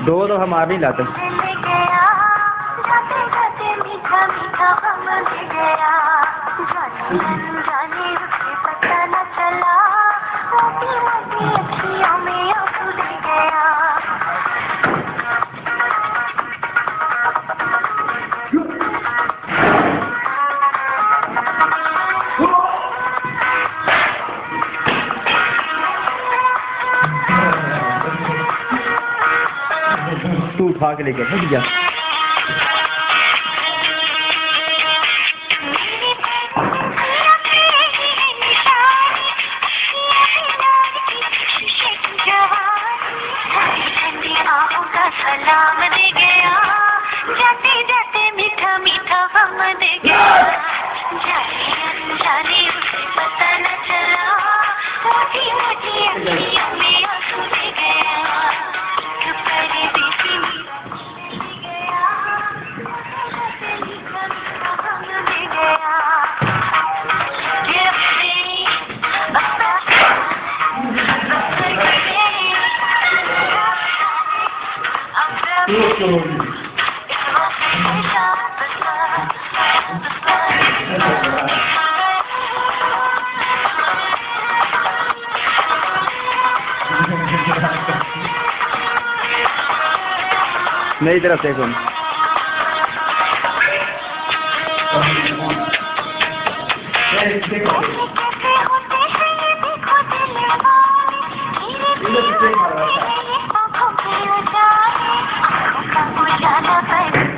दो तो हम आ नहीं लाते। तू उठा के लेके फंस गया। सलाम दे गया, जाते जाते मीठा मीठा गम दे गया, जाने अनजाने उसे पता न चला, मोटी मोटी अखियों में आंसू दे गया, एक परदेसी मीठा गया, जाते मीठा मीठा गम दे गया। मेरी तरफ से सुन। जाना